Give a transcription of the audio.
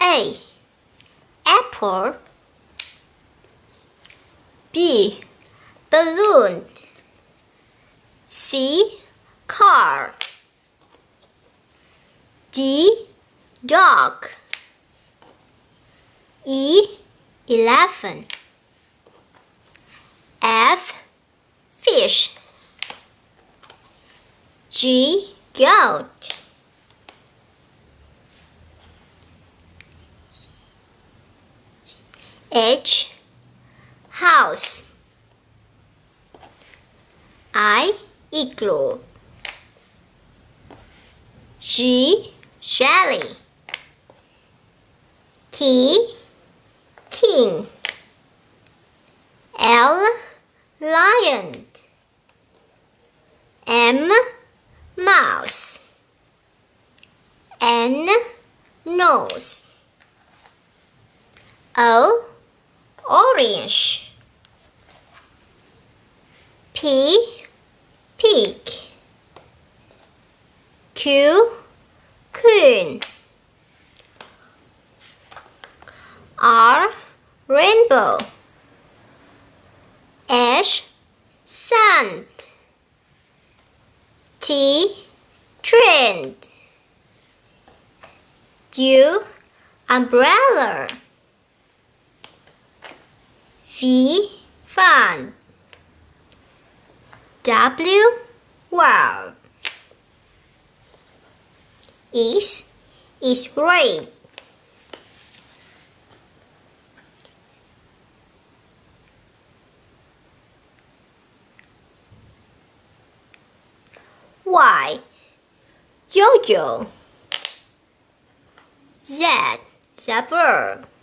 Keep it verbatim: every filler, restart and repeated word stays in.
A. Apple. B. Balloon. C. Car. D. Dog. E. Elephant. F. Fish. G. Goat. H. House. I. Igloo. G. Jelly. K. King. L. Lion. M. Mouse. N. Nose. O. Orange. P. Pig. Q. Queen. R. Rainbow. S. Sun. T. Trend. U. Umbrella. V. Fun. W. Wow. X is great. Y. Yo-yo. Z. Zebra.